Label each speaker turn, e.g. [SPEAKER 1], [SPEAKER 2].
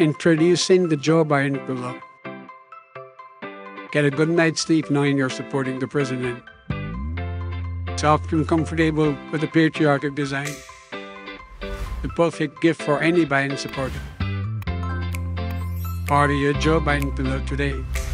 [SPEAKER 1] Introducing the Joe Biden pillow. Get a good night's sleep knowing you're supporting the president. Soft and comfortable with a patriotic design. The perfect gift for any Biden supporter. Order your Joe Biden pillow today.